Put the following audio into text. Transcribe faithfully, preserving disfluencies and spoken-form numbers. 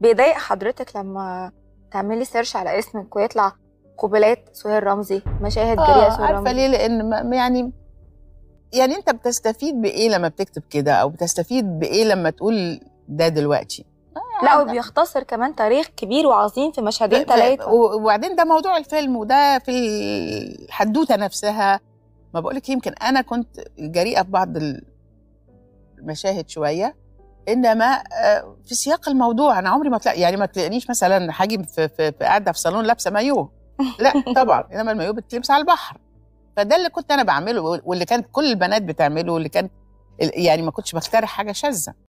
بيضايق حضرتك لما تعملي سيرش على اسمك ويطلع قبلات سهير رمزي، مشاهد جريئه سهير رمزي؟ عارفه ليه؟ لان يعني يعني انت بتستفيد بايه لما بتكتب كده، او بتستفيد بايه لما تقول ده دلوقتي؟ لا، وبيختصر كمان تاريخ كبير وعظيم في مشهدين ثلاثه. وبعدين ده موضوع الفيلم، وده في الحدوته نفسها. ما بقولك يمكن انا كنت جريئه في بعض المشاهد شويه، انما في سياق الموضوع انا عمري ما تلاقي، يعني ما تلاقينيش مثلا هاجي في, في, في قاعده في صالون لابسه مايوه، لا طبعا، انما المايوه بتلبس على البحر. فده اللي كنت انا بعمله، واللي كانت كل البنات بتعمله، واللي كان يعني ما كنتش بخترع حاجه شاذه.